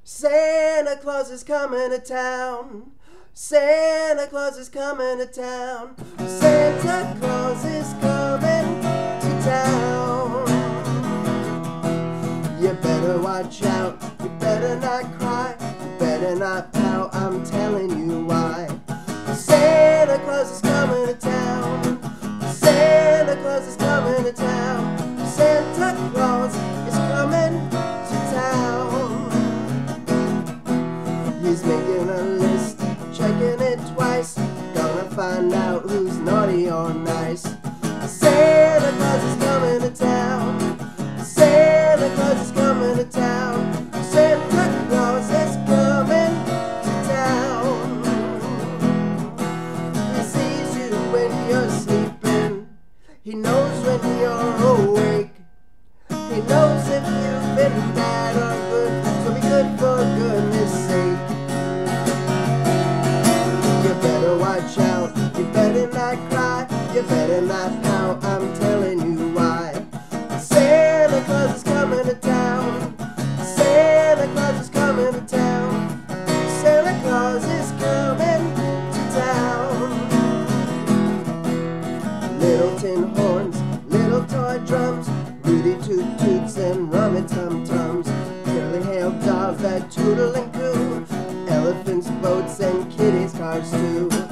Santa Claus is coming to town. Santa Claus is coming to town. Santa Claus is coming to town. You better watch out. You better not cry. You better not pout. I'm telling you why. Santa Claus is coming to town. Santa Claus is coming to town. Santa Claus is coming to town. He's making a list, checking it twice, gonna find out who's naughty or nice. Santa Claus is coming to town. Santa Claus is coming to town. Santa Claus is coming to town. He sees you when you're sleeping. He knows when you're awake. He knows if you've been bad or good, so be good for goodness sake. You better watch out, you better not cry, you better not pout, I'm telling you why. Santa Claus is coming to town. Santa Claus is coming to town. Santa Claus is coming to town. Little tin horns, little toy drums, Rudy toot toots and rummy tum tums, curly hailed dogs that tootle and coo, elephants, boats, and kitties' cars too.